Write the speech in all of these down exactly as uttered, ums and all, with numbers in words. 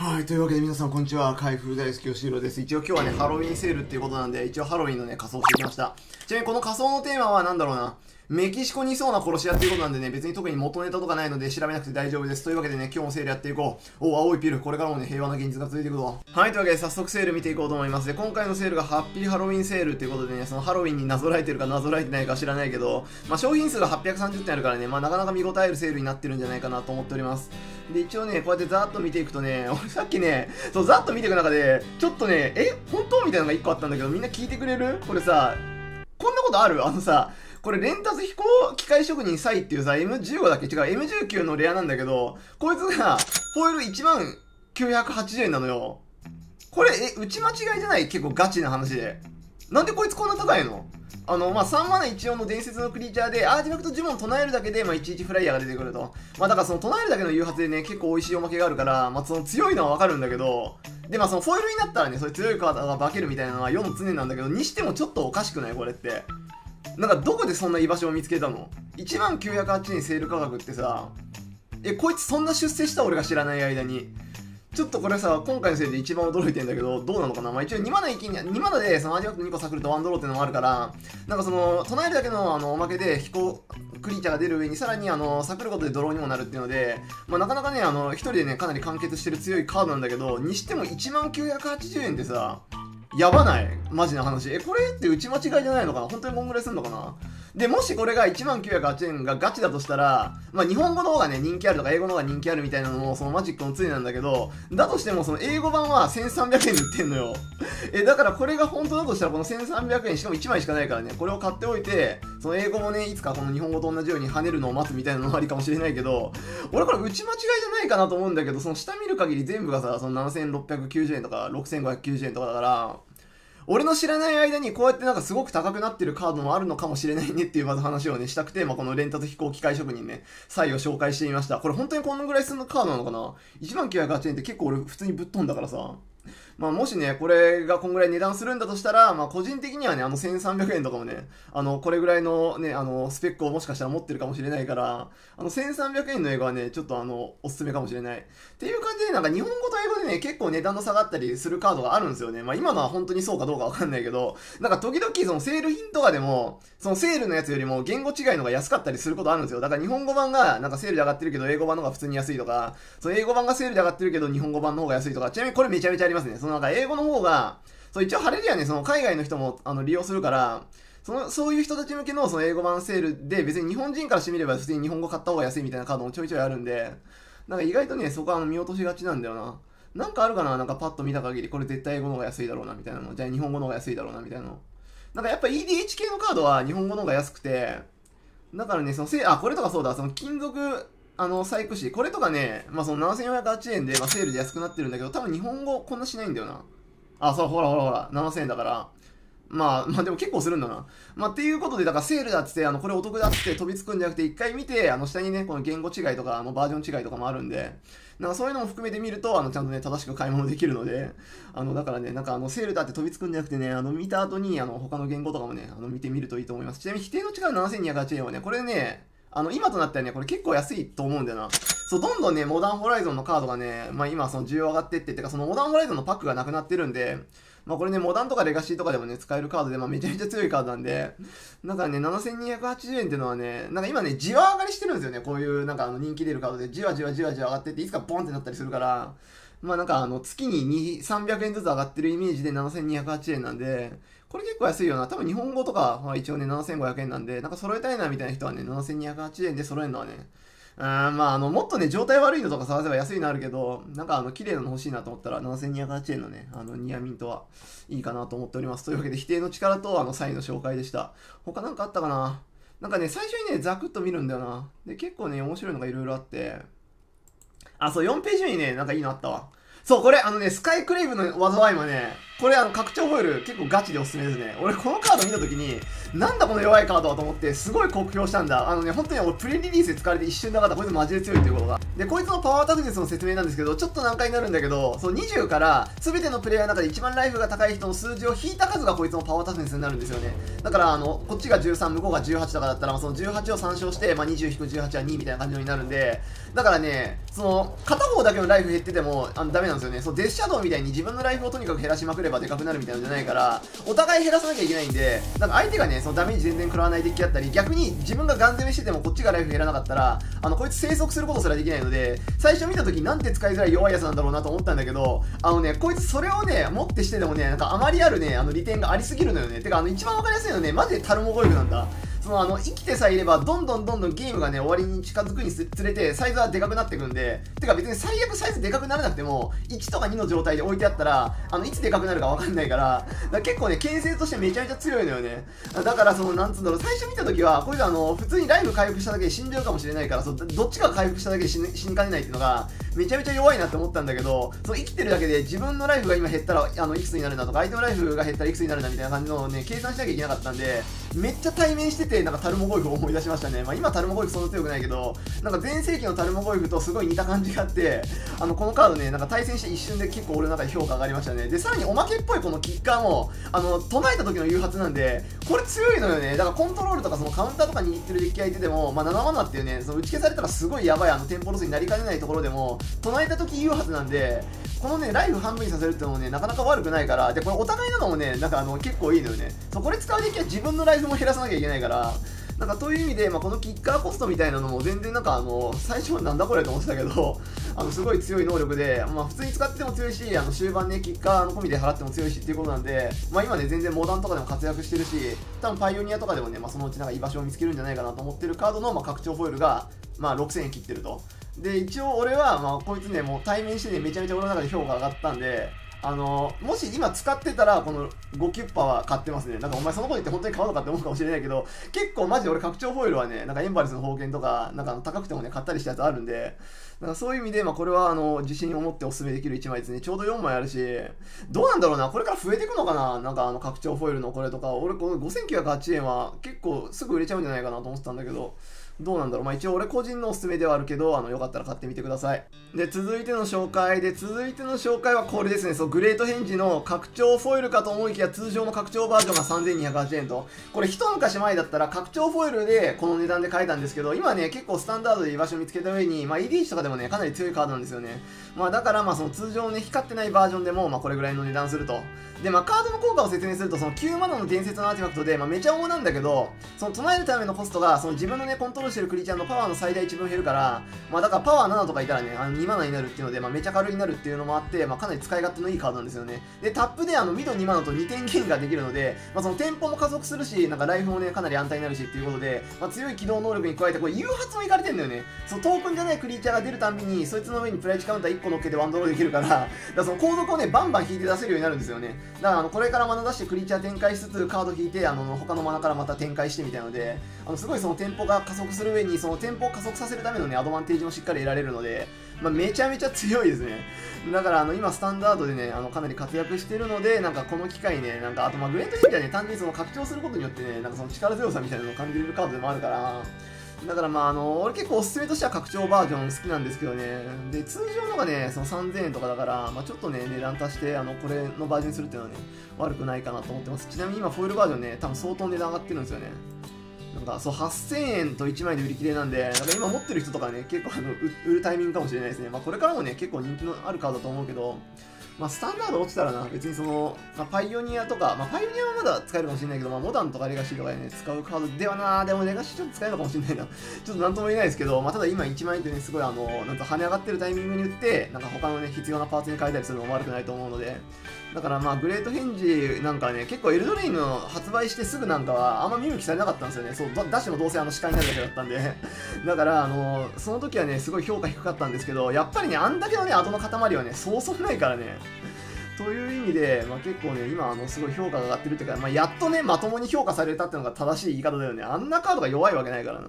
はい、というわけで皆さんこんにちは。開封大好きよしひろです。一応今日はね、ハロウィンセールっていうことなんで、一応ハロウィンのね、仮装してきました。ちなみにこの仮装のテーマは何だろうな。メキシコにいそうな殺し屋っていうことなんでね、別に特に元ネタとかないので調べなくて大丈夫です。というわけでね、今日もセールやっていこう。お、青いピル。これからもね、平和な現実が続いていくぞ。はい、というわけで早速セール見ていこうと思います。で、今回のセールがハッピーハロウィンセールっていうことでね、そのハロウィンになぞらえてるかなぞらえてないか知らないけど、まあ商品数がはっぴゃくさんじゅってんあるからね、まあなかなか見応えるセールになってるんじゃないかなと思っております。で、一応ね、こうやってざーっと見ていくとね、俺さっきね、そう、ざーっと見ていく中で、ちょっとね、え、本当みたいなのがいっこあったんだけど、みんな聞いてくれる？これさ、こんなことある？あのさ、これレンタズ飛行機械職人サイっていうさ、エムじゅうご だっけ？違う、エムじゅうきゅう のレアなんだけど、こいつが、フォイルいちまんきゅうひゃくはちじゅうえんなのよ。これ、え、打ち間違いじゃない？結構ガチな話で。なんでこいつこんな高いの？あの、まあ、さんマナいちよんの伝説のクリーチャーで、アーティファクト呪文唱えるだけで、まあ、いちいちフライヤーが出てくると。まあ、だからその唱えるだけの誘発でね、結構美味しいおまけがあるから、まあ、その強いのはわかるんだけど、で、まあ、そのフォイルになったらね、そういう強いカードが化けるみたいなのは世の常なんだけど、にしてもちょっとおかしくない？これって。なんかどこでそんな居場所を見つけたの？ いちまんきゅうひゃくはちえんセール価格ってさ、え、こいつそんな出世した俺が知らない間に。ちょっとこれさ、今回のせいで一番驚いてんだけど、どうなのかな。まあ一応にマナ一気に、にマナでそのアーティファクトにこサクルとワンドローっていうのもあるから、なんかその、唱えるだけのあのおまけで飛行クリーチャーが出る上に、さらにあの、サクることでドローにもなるっていうので、まあなかなかね、あの、一人でね、かなり完結してる強いカードなんだけど、にしてもいちまんきゅうひゃくはちじゅうえんってさ、やばない？マジな話。え、これって打ち間違いじゃないのかな？本当にこんぐらいすんのかな？で、もしこれがいちまんきゅうひゃくはちえんがガチだとしたら、まあ日本語の方がね、人気あるとか英語の方が人気あるみたいなのもそのマジックの常なんだけど、だとしてもその英語版はせんさんびゃくえんで売ってんのよ。え、だからこれが本当だとしたらこのせんさんびゃくえん、しかもいちまいしかないからね、これを買っておいて、その英語もね、いつかこの日本語と同じように跳ねるのを待つみたいなのもありかもしれないけど、俺これ打ち間違いじゃないかなと思うんだけど、その下見る限り全部がさ、そのななせんろっぴゃくきゅうじゅうえんとかろくせんごひゃくきゅうじゅうえんとかだから、俺の知らない間にこうやってなんかすごく高くなってるカードもあるのかもしれないねっていうまず話をねしたくて、まあ、このレンタズ飛行機械職人ね、際を紹介してみました。これ本当にこのぐらいするカードなのかな？ いちまんきゅうひゃくはちえんって結構俺普通にぶっ飛んだからさ。まあもしね、これがこんぐらい値段するんだとしたら、まあ個人的にはね、あのせんさんびゃくえんとかもね、あの、これぐらいのね、あの、スペックをもしかしたら持ってるかもしれないから、あのせんさんびゃくえんの英語はね、ちょっとあの、おすすめかもしれない。っていう感じで、なんか日本語と英語でね、結構値段の差があったりするカードがあるんですよね。まあ今のは本当にそうかどうかわかんないけど、なんか時々そのセール品とかでも、そのセールのやつよりも言語違いのが安かったりすることあるんですよ。だから日本語版がなんかセールで上がってるけど、英語版の方が普通に安いとか、その英語版がセールで上がってるけど、日本語版の方が安いとか、ちなみにこれめちゃめちゃありますね。そのなんか英語の方が、そう一応ハレリアね、その海外の人もあの利用するから、そのそういう人たち向けのその英語版セールで、別に日本人からしてみれば普通に日本語買った方が安いみたいなカードもちょいちょいあるんで、なんか意外とね、そこはあの見落としがちなんだよな。なんかあるかな、なんかパッと見た限り、これ絶対英語の方が安いだろうなみたいなの。じゃあ日本語の方が安いだろうなみたいなの。なんかやっぱ イーディーエイチ 系のカードは日本語の方が安くて、だからね、そのせあ、これとかそうだ、その金属、あの、細工紙、これとかね、まあそのななせんよんひゃくはちえんで、まあセールで安くなってるんだけど、多分日本語こんなしないんだよな。あ、そう、ほらほらほら、ななせんえんだから。まあ、まあでも結構するんだな。まあっていうことで、だからセールだっつって、あの、これお得だっつって飛びつくんじゃなくて、一回見て、あの、下にね、この言語違いとか、あの、バージョン違いとかもあるんで、なんかそういうのも含めて見ると、あの、ちゃんとね、正しく買い物できるので、あの、だからね、なんかあの、セールだって飛びつくんじゃなくてね、あの、見た後に、あの、他の言語とかもね、あの、見てみるといいと思います。ちなみに、否定の力ななせんにひゃくはちえんはね、これね、あの、今となってはね、これ結構安いと思うんだよな。そう、どんどんね、モダンホライゾンのカードがね、まあ今、その需要上がってって、ってか、そのモダンホライゾンのパックがなくなってるんで、まあこれね、モダンとかレガシーとかでもね、使えるカードで、まあめちゃめちゃ強いカードなんで、だからね、ななせんにひゃくはちじゅうえんっていうのはね、なんか今ね、じわ上がりしてるんですよね。こういう、なんかあの人気出るカードで、じわじわじわじわ上がってって、いつかボンってなったりするから、まあなんかあの、月にに、さんびゃくえんずつ上がってるイメージでななせんにひゃくはちえんなんで、これ結構安いよな。多分日本語とかは一応ね、ななせんごひゃくえんなんで、なんか揃えたいなみたいな人はね、ななせんにひゃくはちえんで揃えるのはね、うーん、まあ、あの、もっとね、状態悪いのとか探せば安いのあるけど、なんかあの、綺麗なの欲しいなと思ったら、ななせんにひゃくはちえんのね、あの、ニアミントはいいかなと思っております。というわけで、否定の力と、あの、サインの紹介でした。他なんかあったかな？なんかね、最初にね、ザクッと見るんだよな。で、結構ね、面白いのがいろいろあって、あ、そう、よんページ目にね、なんかいいのあったわ。そう、これ、あのね、スカイクレイブの災いもね、 これあの拡張フォイル結構ガチでおすすめですね。俺このカード見た時になんだこの弱いカードはと思ってすごい酷評したんだ。あのね本当に俺プレリリースで使われて一瞬で分かったこいつマジで強いっていうことが。でこいつのパワータフネスの説明なんですけどちょっと難解になるんだけど、そうにじゅうから全てのプレイヤーの中で一番ライフが高い人の数字を引いた数がこいつのパワータフネスになるんですよね。だからあのこっちがじゅうさん向こうがじゅうはちとかだったら、まあ、そのじゅうはちを参照して、まあ、にじゅう引くじゅうはちはにみたいな感じになるんで、だからねその片方だけのライフ減っててもあのダメなんですよね。そうデスシャドウみたいに自分のライフをとにかく減らしまくればでかくなるみたいなのじゃないから、お互い減らさなきゃいけないんで、なんか相手がねそのダメージ全然食らわないデッキだったり、逆に自分がガン攻めしててもこっちがライフ減らなかったらあのこいつ生息することすらできないので、最初見た時なんて使いづらい弱いやつなんだろうなと思ったんだけど、あのねこいつそれをね持ってしてでもねなんかあまりあるねあの利点がありすぎるのよね。てかあの一番わかりやすいのねマジでタルモゴイフなんだ。そのあの生きてさえいればどんどんどんどんゲームがね終わりに近づくにつれてサイズはでかくなっていくんで、てか別に最悪サイズでかくならなくてもいちとかにの状態で置いてあったらあのいつでかくなるかわかんないから、だから結構ね牽制としてめちゃめちゃ強いのよね。だからそのなんつうんだろう、最初見た時はこいつあの普通にライフ回復しただけで死んじゃうかもしれないから、そどっちかが回復しただけで死に死にかねないっていうのがめちゃめちゃ弱いなって思ったんだけど、その生きてるだけで自分のライフが今減ったらあのいくつになるなとか相手のライフが減ったらいくつになるなみたいな感じのをね計算しなきゃいけなかったんで、めっちゃ対面しててなんかタルモゴイフを思い出しましたね。まあ今タルモゴイフそんな強くないけど、なんか前世紀のタルモゴイフとすごい似た感じがあって、あのこのカードねなんか対戦して一瞬で結構俺の中で評価上がりましたね。でさらにおまけっぽいこのキッカーもあの唱えた時の誘発なんでこれ強いのよね。だからコントロールとかそのカウンターとか握ってるデッキ相手でも、まあ、ななマナっていうねその打ち消されたらすごいやばいあのテンポロスになりかねないところでも唱えた時誘発なんで、このねライフ半分にさせるってのもねなかなか悪くないから、でこれお互いなのもねなんかあの結構いいのよね。そうこれ使うデッキは自分のライフも減らさなきゃいけないから、なんかという意味で、まあ、このキッカーコストみたいなのも全然なんかあの最初はなんだこれと思ってたけどあのすごい強い能力で、まあ、普通に使っても強いしあの終盤ねキッカーの込みで払っても強いしっていうことなんで、まあ、今ね全然モダンとかでも活躍してるし、多分パイオニアとかでもね、まあ、そのうちなんか居場所を見つけるんじゃないかなと思ってるカードの、まあ、拡張フォイルが、まあ、ろくせんえん切ってると。で一応俺は、まあ、こいつねもう対面してねめちゃめちゃ俺の中で評価上がったんで、あのもし今使ってたらこのごキュッパは買ってますね。なんかお前そのこと言って本当に買うのかって思うかもしれないけど、結構マジで俺拡張フォイルはねなんかエンバレスの宝剣とかなんか高くてもね買ったりしたやつあるんで、なんかそういう意味で、まあ、これはあの自信を持ってお勧めできるいちまいですね。ちょうどよんまいあるし、どうなんだろうなこれから増えていくのかな、なんかあの拡張フォイルのこれとか、俺このごせんきゅうひゃくはちえんは結構すぐ売れちゃうんじゃないかなと思ってたんだけど、どうなんだろう。まあ一応俺個人のおすすめではあるけど、あのよかったら買ってみてください。で続いての紹介で続いての紹介はこれですね。そうグレートヘンジの拡張フォイルかと思いきや通常の拡張バージョンがさんぜんにひゃくはちえんと、これ一昔前だったら拡張フォイルでこの値段で買えたんですけど、今ね結構スタンダードで居場所見つけた上に、まあ、イーディー 値とかでもねかなり強いカードなんですよね。まあだからまあその通常のね光ってないバージョンでもまあこれぐらいの値段すると。でまあカードの効果を説明すると、そのきゅうマナの伝説のアーティファクトで、まあ、めちゃ重なんだけど、その唱えるためのコストがその自分のねコントロールしてるクリーチャーのパワーの最大値分減るから、まあだからパワーななとかいたらねあのにマナになるっていうので、まあ、めちゃ軽いになるっていうのもあって、まあ、かなり使い勝手のいいカードなんですよね。でタップであのミドにマナとにてんゲインができるので、まあ、そのテンポも加速するし、なんかライフもねかなり安泰になるしっていうことで、まあ、強い機動能力に加えてこれ誘発もいかれてんだよね。そのトークンじゃないクリーチャーが出るたんびにそいつの上にプライチカウンターいっこ乗っけてワンドローできるから、だからその後続をねバンバン引いて出せるようになるんですよね。だからあのこれからマナ出してクリーチャー展開しつつカード引いてあの他のマナからまた展開してみたいなので、あのすごいそのテンポが加速する上にそのテンポを加速させるためのねアドバンテージもしっかり得られるので、まあ、めちゃめちゃ強いですね。だからあの今スタンダードでねあのかなり活躍してるので、なんかこの機会ねなんかあとまあグレートヒンジはね単純にその拡張することによってねなんかその力強さみたいなのを感じれるカードでもあるから、だからまああの俺結構おすすめとしては拡張バージョン好きなんですけどね。で通常のがねそのさんぜんえんとかだから、まあ、ちょっとね値段足してあのこれのバージョンにするっていうのはね悪くないかなと思ってます。ちなみに今フォイルバージョンね多分相当値段上がってるんですよね。なんかそうはっせんえんといちまいで売り切れなんで、なんか今持ってる人とかね結構あの売るタイミングかもしれないですね。まあこれからもね結構人気のあるカードだと思うけど、まあ、スタンダード落ちたらな、別にその、まあ、パイオニアとか、まあ、パイオニアはまだ使えるかもしれないけど、まあ、モダンとかレガシーとかでね、使うカードではな、でもレガシーちょっと使えるのかもしれないな。ちょっとなんとも言えないですけど、まあ、ただ今いちまんえんってね、すごいあの、なんと跳ね上がってるタイミングに打って、なんか他のね、必要なパーツに変えたりするのも悪くないと思うので、だからまあ、グレートヘンジなんかね、結構エルドレインの発売してすぐなんかは、あんま見向きされなかったんですよね。そう、ダッシュもどうせあの視界になるだけだったんで。だから、あの、その時はね、すごい評価低かったんですけど、やっぱりね、あんだけのね、後の塊はね、そうそうないからね。という意味で、まあ、結構ね、今、あの、すごい評価が上がってるっていうか、まあ、やっとね、まともに評価されたっていうのが正しい言い方だよね。あんなカードが弱いわけないからな。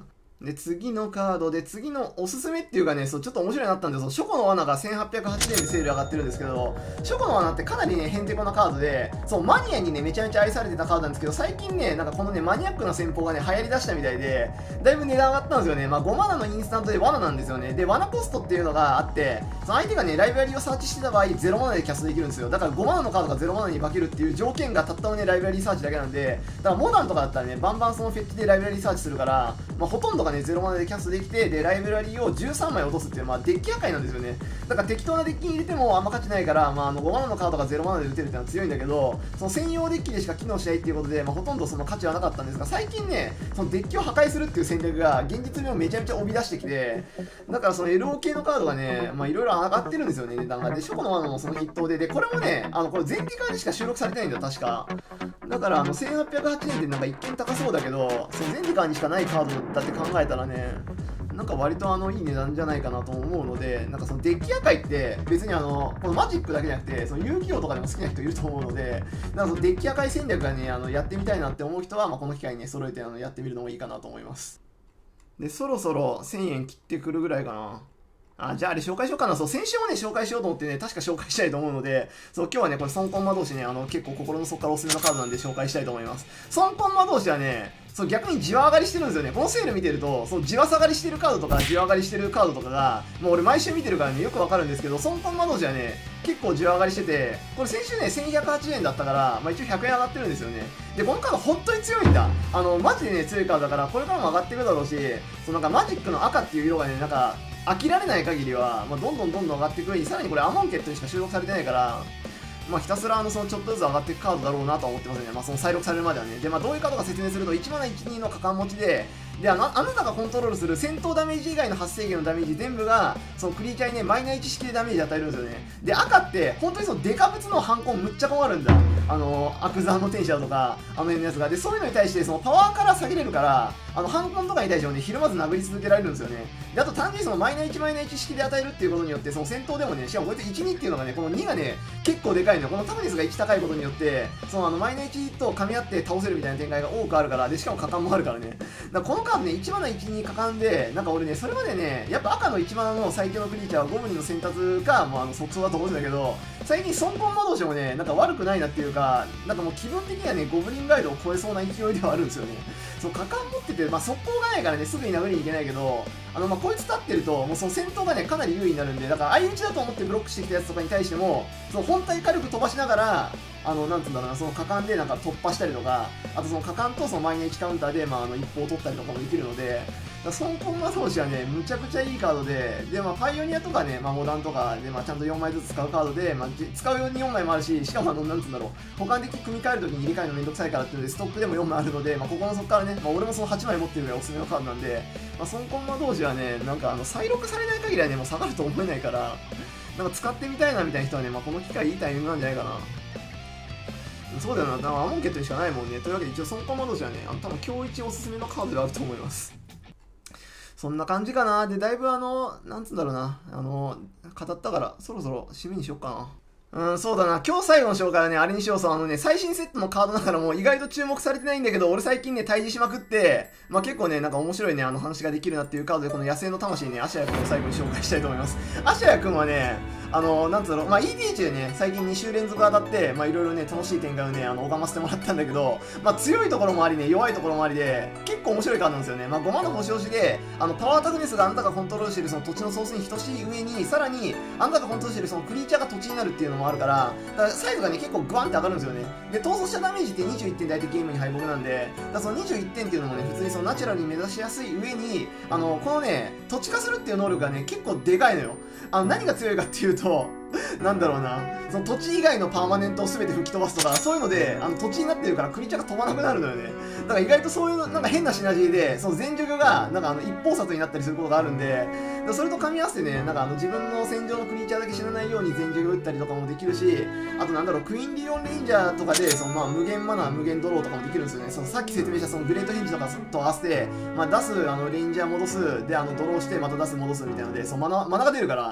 で、次のカードで、次のおすすめっていうかね、そう、ちょっと面白いなったんで、その書庫の罠がせんはっぴゃくはちえんでセール上がってるんですけど、書庫の罠ってかなりね、へんてこなカードで、そう、マニアにね、めちゃめちゃ愛されてたカードなんですけど、最近ね、なんかこのね、マニアックな戦法がね、流行り出したみたいで、だいぶ値段上がったんですよね。まあ、ごマナのインスタントで罠なんですよね。で、罠コストっていうのがあって、その相手がね、ライブラリーをサーチしてた場合、ゼロマナでキャストできるんですよ。だからごマナのカードがゼロマナに化けるっていう条件がたったのね、ライブラリーサーチだけなんで、だからモダンとかだったらね、バンバンそのフェッチでライブラリーサーチするから、まあ、ほとんどがね、ゼロマナでキャストできて、で、ライブラリーをじゅうさんまい落とすっていう、まあ、デッキ破壊なんですよね。だから適当なデッキに入れてもあんま価値ないから、まあ、あのごマナのカードがゼロマナで打てるっていうのは強いんだけど、その専用デッキでしか機能しないっていうことで、まあ、ほとんどその価値はなかったんですが、最近ね、そのデッキを破壊するっていう戦略が現実味をめちゃめちゃ帯び出してきて、だからその エルオー 系のカードがね、まあ、いろいろ上がってるんですよね、値段が。で、ショコの罠もその筆頭で、で、これもね、あの、これ前提からしか収録されてないんだよ、確か。だから、あの、せんはっぴゃくはちえんってなんか一見高そうだけど、その前提からにしかないカードだって考えたらね、なんか割とあのいい値段じゃないかなと思うので、なんかそのデッキ破壊って別にあのこのマジックだけじゃなくて、その遊戯王とかでも好きな人いると思うので、なんかそのデッキ破壊戦略がね、あのやってみたいなって思う人は、まあ、この機会にね、揃えてあのやってみるのもいいかなと思います。で、そろそろせんえん切ってくるぐらいかな。あ、じゃああれ紹介しようかな。そう、先週もね、紹介しようと思ってね、確か紹介したいと思うので、そう、今日はね、これ、孫コンマ同士ね、あの、結構心の底からおすすめのカードなんで紹介したいと思います。孫コンマ同士はね、そう、逆にじわ上がりしてるんですよね。このセール見てると、そう、じわ下がりしてるカードとか、じわ上がりしてるカードとかが、もう俺毎週見てるからね、よくわかるんですけど、孫コンマ同士はね、結構じわ上がりしてて、これ先週ね、せんひゃくはちえんだったから、まあ一応ひゃくえん上がってるんですよね。で、このカード本当に強いんだ。あの、マジでね、強いカードだから、これからも上がっていくだろうし、そう、なんかマジックの赤っていう色がね、なんか、飽きられない限りは、まあ、どんどんどんどん上がっていく上に、さらにこれアモンケットにしか収録されてないから、まあ、ひたすらあのそのちょっとずつ上がっていくカードだろうなとは思ってますね。まあ、その再録されるまではね。で、まあ、どういうカードか説明すると、いちマナいちにの果敢持ちで、であの、あなたがコントロールする戦闘ダメージ以外の発生源のダメージ全部が、そのクリーチャーにね、マイナーいち式でダメージ与えるんですよね。で、赤って、本当にそのデカブツの反抗むっちゃ困るんだ。あの、アクザーの天使だとか、あの辺のやつが。で、そういうのに対して、そのパワーから下げれるから、あの、反抗とかに対してもね、ひるまず殴り続けられるんですよね。で、あと単純にそのマイナーいちマイナーいち式で与えるっていうことによって、その戦闘でもね、しかもこいついち、にっていうのがね、このにがね、結構でかいのよ。このタムニスがいち高いことによって、そのあの、マイナーいちと噛み合って倒せるみたいな展開が多くあるから、で、しかも果敢もあるからね。だからこのカードね、いちマナいちに果敢で、なんか俺ね、それまでね、やっぱ赤のいちマナの最強のクリーチャーはゴブリンの選択か、もうあの、即走だと思うんだけど、最近孫コンマ同士もね、なんか悪くないなっていうか、なんかもう気分的にはね、ゴブリンガイドを超えそうな勢いではあるんですよね。そう、果敢持ってて、まあ、速攻がないからね、すぐに殴りにいけないけど、あの、まあ、こいつ立ってると、もうその戦闘がね、かなり優位になるんで、だから相打ちだと思ってブロックしてきたやつとかに対しても、その本体火力飛ばしながら、あの、なんつうんだろうな、その果敢でなんか突破したりとか、あとその果敢とそのマイナーいちカウンターで、まあ、あの、一歩を取ったりとかもできるので、孫コンマ同士はね、むちゃくちゃいいカードで、で、まあ、パイオニアとかね、まあ、モダンとかで、まあ、ちゃんとよんまいずつ使うカードで、まあ、使うようによんまいもあるし、しかもあの、なんつうんだろう、他のデッキ組み替えるときに入れ替えるのめんどくさいからっていうので、ストックでもよんまいあるので、まあ、ここのそこからね、まあ、俺もそのはちまい持ってるぐらいおすすめのカードなんで、まあ、孫コンマ同士はね、なんかあの、再録されない限りはね、もう下がると思えないから、なんか使ってみたいなみたいな人はね、まあ、この機会いいタイミングなんじゃないかな。そうだよな、なんかアモンケットにしかないもんね。というわけで一応孫コンマ同士はね、あの多分今日一おすすめのカードであると思います。そんな感じかな。で、だいぶあの、なんつうんだろうな、あの、語ったから、そろそろ締めにしよっかな。うん、そうだな。今日最後の紹介はね、あれにしよう。そう、あのね、最新セットのカードだからもう意外と注目されてないんだけど、俺最近ね、退治しまくって、まあ、結構ね、なんか面白いね、あの話ができるなっていうカードで、この野生の魂ね、アシャヤ君を最後に紹介したいと思います。アシャヤ君はね、あの、なんつうの、まあ、イーディーエイチ でね、最近に週連続当たって、まあ、いろいろね、楽しい展開をね、あの、拝ませてもらったんだけど、まあ、強いところもありね、弱いところもありで、結構面白いカードなんですよね。まあ、ごまの星押しで、あの、パワータグネスがあなたがコントロールしているその土地のソースに等しい上に、さらに、あなたがコントロールしているそのクリーチャーが土地になるっていうのもあるから、だからサイズがね、結構グワンって上がるんですよね。で、逃走したダメージってにじゅういってんで大体ゲームに敗北なんで、だからそのにじゅういってんっていうのもね、普通にそのナチュラルに目指しやすい上に、あの、このね、土地化するっていう能力がね、結構でかいのよ。あの、何が強いかっていうと、なんだろうな、その土地以外のパーマネントを全て吹き飛ばすとか、そういうので、あの土地になってるからクリーチャーが飛ばなくなるのよね。だから意外とそういう、なんか変なシナジーで、その全除去が、なんかあの一方殺になったりすることがあるんで、それと噛み合わせてね、なんかあの自分の戦場のクリーチャーだけ死なないように全除去打ったりとかもできるし、あとなんだろう、クイーンリオンレンジャーとかで、そのまあ無限マナー、無限ドローとかもできるんですよね。そのさっき説明したそのグレートヘンジとかと合わせて、まあ出す、あのレンジャー戻す、であのドローしてまた出す戻すみたいなので、そのマナ、マナが出るから、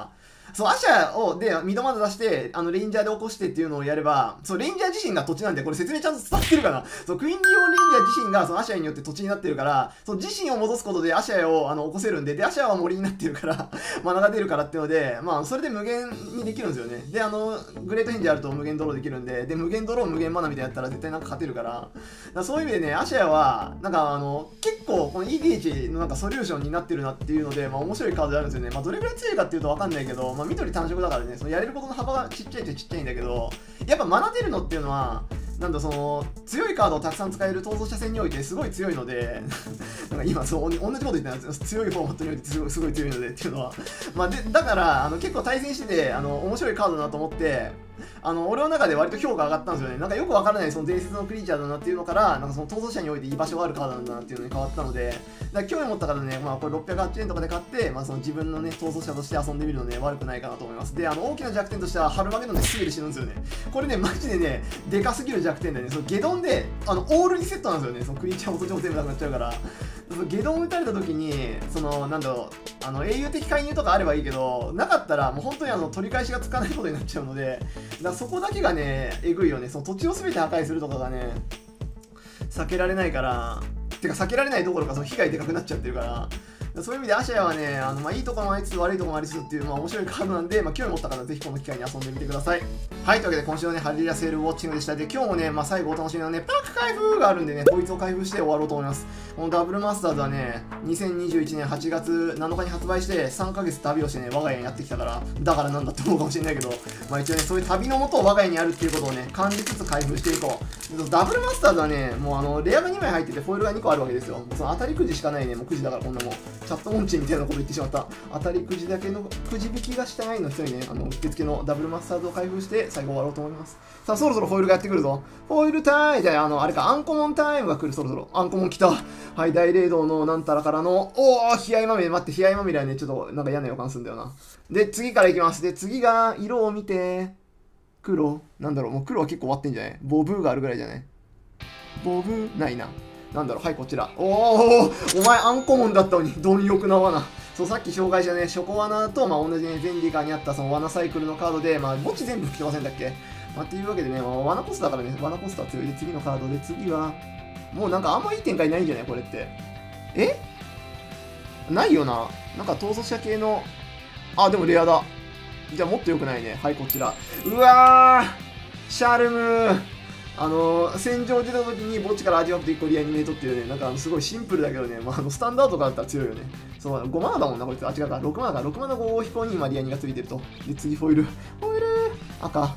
そう、アシャを、で、ミドマナ出して、あの、レンジャーで起こしてっていうのをやれば、そう、レンジャー自身が土地なんで、これ説明ちゃんと伝わってるかな。そう、クイーンリオンレンジャー自身が、そのアシャによって土地になってるから、その自身を戻すことでアシャを、あの、起こせるんで、で、アシャは森になってるから、マナが出るからっていうので、まあ、それで無限にできるんですよね。で、あの、グレートヘンジあると無限ドローできるんで、で、無限ドロー、無限マナみたいなやったら絶対なんか勝てるから、だからそういう意味でね、アシャは、なんかあの、結構、この イーディーエイチ のなんかソリューションになってるなっていうので、まあ面白いカードであるんですよね。まあどれぐらい強いかっていうとわかんないけど、まあ緑単色だからね、そのやれることの幅がちっちゃいっちゃちっちゃいんだけど、やっぱマナ出るのっていうのは、なんだその強いカードをたくさん使える逃走者戦においてすごい強いのでなんか今そう同じこと言ってない強いフォーマットにおいてすごいすごい強いのでっていうのはまあでだからあの結構対戦しててあの面白いカードだなと思ってあの俺の中で割と評価上がったんですよね。なんかよくわからないその伝説のクリーチャーだなっていうのからなんかその逃走者において居場所があるカードなんだなっていうのに変わったので、だから興味持ったからね、まあこれろっぴゃくはちじゅうえんとかで買って、まあその自分のね逃走者として遊んでみるのね悪くないかなと思います。であの大きな弱点としてはハルマゲドンですぐで死ぬんですよね。これねマジでねでかすぎる弱点だよね。そのゲドンであのオールリセットなんですよね。そのクリーチャー元上全部なくなっちゃうから。そのゲドン打たれた時にそのなんだろうあの英雄的介入とかあればいいけどなかったらもう本当にあの取り返しがつかないことになっちゃうので、だからそこだけがねえぐいよね。その土地を全て破壊するとかがね避けられないから、てか避けられないどころかその被害でかくなっちゃってるから。そういう意味でアシャはね、あのまあ、いいところもありつつ悪いところもありつつっていう、まあ、面白いカードなんで、まあ、興味持った方はぜひこの機会に遊んでみてください。はい、というわけで今週のね、ハリリアセールウォッチングでした。で、今日もね、まあ、最後お楽しみのね、パック開封があるんでね、こいつを開封して終わろうと思います。このダブルマスターズはね、にせんにじゅういちねんはちがつなのかに発売してさんかげつ旅をしてね、我が家にやってきたから、だからなんだって思うかもしれないけど、まあ一応ね、そういう旅のもとを我が家にあるっていうことをね、感じつつ開封していこう。ダブルマスターズはね、もうあの、レアがにまい入ってて、フォイルがにこあるわけですよ。その当たりくじしかないね、もうくじだからこんなもん。チャットモンチーみたいなこと言ってしまった。当たりくじだけのくじ引きがしたいの人にね、あの受付のダブルマスターズを開封して最後終わろうと思います。さあそろそろフォイルがやってくるぞ。フォイルタイムじゃあ、あのあれか、アンコモンタイムが来る。そろそろアンコモン来た。はい、大霊道のなんたらからのおお、悲哀まみれ。待って、悲哀まみれはねちょっとなんか嫌な予感するんだよな。で次からいきます。で次が色を見て黒なんだろう、もう黒は結構終わってんじゃない？ボブーがあるぐらいじゃない？ボブーないな。なんだろう、はい、こちら。おお、お前アンコモンだったのに、貪欲な罠。そう、さっき紹介したね、ショコワナと、まあ、同じね、ゼンディカーにあったその罠サイクルのカードで、まあ、墓地全部吹きませんだっけ？まあ、っていうわけでね、まあ、罠コストだからね、罠コストは強いで、次のカードで、次は、もうなんかあんまいい展開ないんじゃないこれって。えないよな。なんか逃走者系の、あ、でもレアだ。じゃあもっと良くないね。はい、こちら。うわーシャルムーあのー、戦場出た時に墓地から味わっていっこリアニメートっていうね、なんかあのすごいシンプルだけどね、まあ、あのスタンダードとかだったら強いよね。そう、ごマナだもんな、こいつ。あ、違うか、ろくマナか。ろくマナご飛行に今リアニがついてると。で、次フォイル。フォイル赤。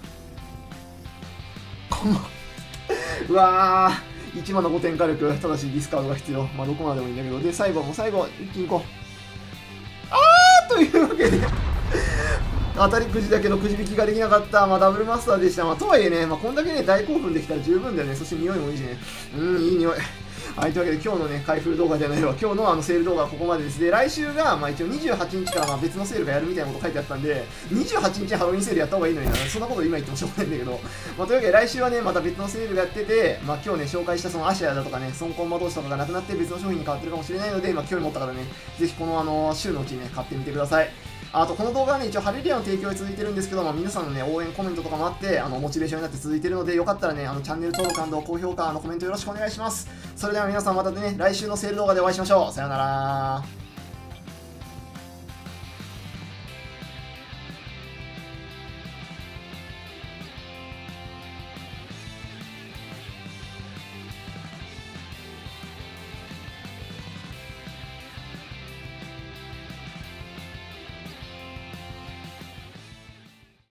こんま。うわーいちマナご点火力。ただしディスカードが必要。まあ、ろくマナでもいいんだけど。で、最後、もう最後、一気にいこう。あーというわけで。当たりくじだけのくじ引きができなかった、まあ、ダブルマスターでした。まあ、とはいえね、まあ、こんだけね、大興奮できたら十分だよね。そして匂いもいいしね。うん、いい匂い。はい、というわけで今日のね、開封動画じゃないわ。今日のあのセール動画はここまでです。で、来週が、まあ一応にじゅうはちにちからまあ別のセールがやるみたいなこと書いてあったんで、にじゅうはちにちハロウィンセールやった方がいいのにな。そんなこと今言ってもしょうがないんだけど。まあ、というわけで来週はね、また別のセールがやってて、まあ今日ね、紹介したそのアシアだとかね、ソンコンマ同士とかがなくなって別の商品に変わってるかもしれないので、まあ興味持った方ね、ぜひこのあの、週のうちにね、買ってみてください。あとこの動画はね、一応ハレリアの提供で続いてるんですけど、まあ、皆さんのね、応援コメントとかもあって、あの、モチベーションになって続いてるので、よかったらね、あの、チャンネル登録&高評価、あの、コメントよろしくお願いします。それでは皆さんまたね、来週のセール動画でお会いしましょう。さようなら。